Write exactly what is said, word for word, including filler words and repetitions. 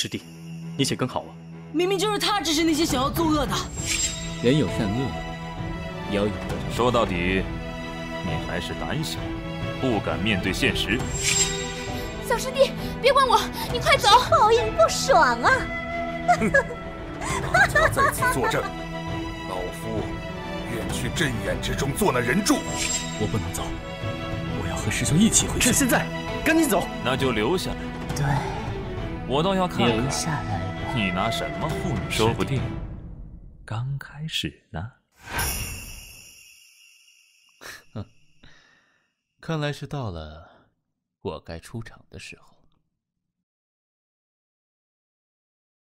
师弟，你且跟好啊！ 明明就是他指使那些想要作恶的。 人有善恶，妖有恶。 说到底，你还是胆小，不敢面对现实。 小师弟，别管我，你快走！ 报应不爽啊！ 哼，大家在此作证，老夫愿去镇远之中做那人柱。 我不能走，我要和师兄一起回去。 趁现在，赶紧走！ 那就留下来。 对， 我倒要看看留下来吧。 你拿什么护你？说不定刚开始呢。 哼，看来是到了我该出场的时候。